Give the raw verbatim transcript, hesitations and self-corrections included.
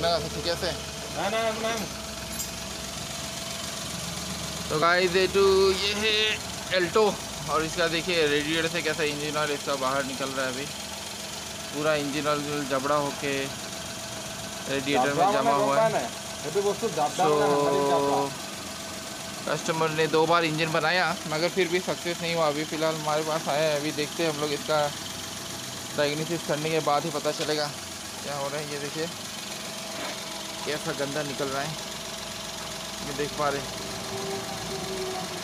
কেনেকুৱা ঠিক আছে? নাই নাই নাই। तो गाइस ये तो ये है एल्टो और इसका देखिए रेडिएटर से कैसा इंजन ऑयल इसका बाहर निकल रहा है। अभी पूरा इंजन ऑयल जबड़ा होके रेडिएटर में जमा हुआ है। तो कस्टमर ने दो बार इंजन बनाया मगर फिर भी सक्सेस नहीं हुआ। अभी फ़िलहाल हमारे पास आया है, अभी देखते हैं हम लोग इसका डायग्नोसिस करने के बाद ही पता चलेगा क्या हो रहा है। ये देखिए कैसा गंदा निकल रहा है, ये देख पा रहे हैं।